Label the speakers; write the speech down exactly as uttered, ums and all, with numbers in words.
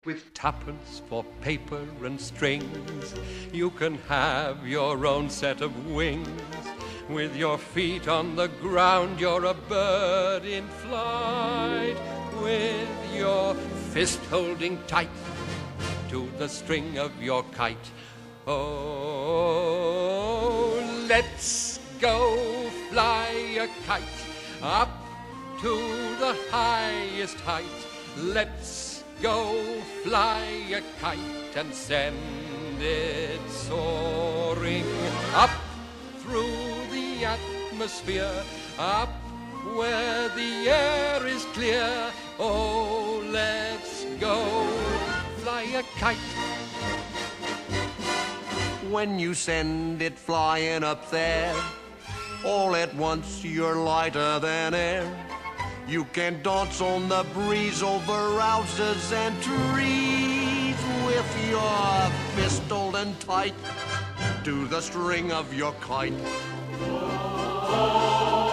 Speaker 1: With tuppence for paper and strings, you can have your own set of wings. With your feet on the ground, you're a bird in flight. With your fist holding tight to the string of your kite. Oh, let's go fly a kite up to the highest height. Let's go fly a kite and send it soaring up through the atmosphere, up where the air is clear. Oh, let's go fly a kite.
Speaker 2: When you send it flying up there, all at once you're lighter than air. You can dance on the breeze over houses and trees with your fist holding tight to the string of your kite. Oh,